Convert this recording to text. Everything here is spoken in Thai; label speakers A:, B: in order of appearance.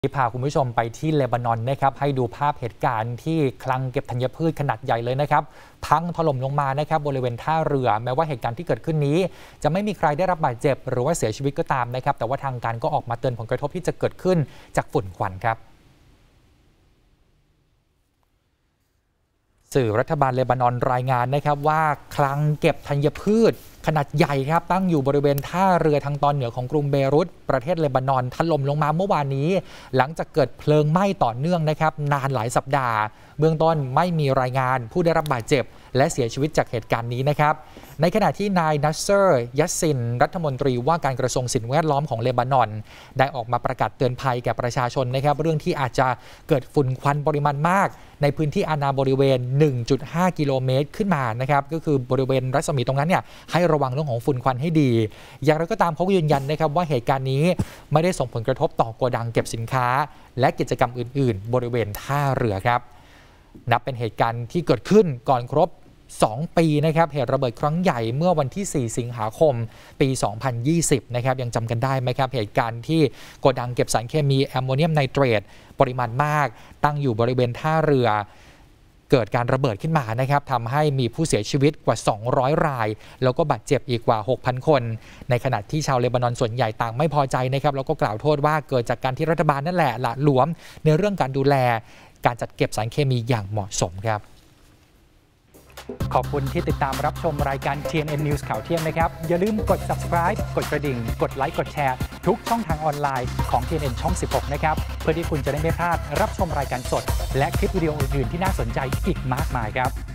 A: พาคุณผู้ชมไปที่เลบานอนนะครับให้ดูภาพเหตุการณ์ที่คลังเก็บธัญพืชขนาดใหญ่เลยนะครับพังถล่มลงมานะครับบริเวณท่าเรือแม้ว่าเหตุการณ์ที่เกิดขึ้นนี้จะไม่มีใครได้รับบาดเจ็บหรือว่าเสียชีวิตก็ตามนะครับแต่ว่าทางการก็ออกมาเตือนผลกระทบที่จะเกิดขึ้นจากฝุ่นควันครับสื่อรัฐบาลเลบานอนรายงานนะครับว่าคลังเก็บธัญพืชขนาดใหญ่ครับตั้งอยู่บริเวณท่าเรือทางตอนเหนือของกรุงเบรุตประเทศเลบานอนถล่มลงมาเมื่อวานนี้หลังจากเกิดเพลิงไหม้ต่อเนื่องนะครับนานหลายสัปดาห์เบื้องต้นไม่มีรายงานผู้ได้รับบาดเจ็บและเสียชีวิตจากเหตุการณ์นี้นะครับในขณะที่นายนัสเซอร์ยัสซินรัฐมนตรีว่าการกระทรวงสิ่งแวดล้อมของเลบานอนได้ออกมาประกาศเตือนภัยแก่ประชาชนนะครับเรื่องที่อาจจะเกิดฝุ่นควันปริมาณมากในพื้นที่อาณาบริเวณ 1.5 กิโลเมตรขึ้นมานะครับก็คือบริเวณรัศมีตรงนั้นเนี่ยให้ระวังเรื่องของฝุ่นควันให้ดีอย่างไรก็ตามเขายืนยันนะครับว่าเหตุการณ์นี้ไม่ได้ส่งผลกระทบต่อโกดังเก็บสินค้าและกิจกรรมอื่นๆบริเวณท่าเรือครับนับเป็นเหตุการณ์ที่เกิดขึ้นก่อนครบ2 ปีนะครับเหตุระเบิดครั้งใหญ่เมื่อวันที่4 สิงหาคมปี 2020 นะครับยังจำกันได้ไหมครับเหตุการณ์ที่โกดังเก็บสารเคมีแอมโมเนียมไนเตรตปริมาณมากตั้งอยู่บริเวณท่าเรือเกิดการระเบิดขึ้นมานะครับทำให้มีผู้เสียชีวิตกว่า200 รายแล้วก็บาดเจ็บอีกกว่า 6,000 คนในขณะที่ชาวเลบานอนส่วนใหญ่ต่างไม่พอใจนะครับแล้วก็กล่าวโทษว่าเกิดจากการที่รัฐบาลนั่นแหละละหลวมในเรื่องการดูแลการจัดเก็บสารเคมีอย่างเหมาะสมครับขอบคุณที่ติดตามรับชมรายการ TNN News ข่าวเที่ยงนะครับอย่าลืมกด subscribe กดกระดิ่งกดไลค์กดแชร์ทุกช่องทางออนไลน์ของ TNN ช่อง 16 นะครับเพื่อที่คุณจะได้ไม่พลาดรับชมรายการสดและคลิปวิดีโออื่นๆที่น่าสนใจอีกมากมายครับ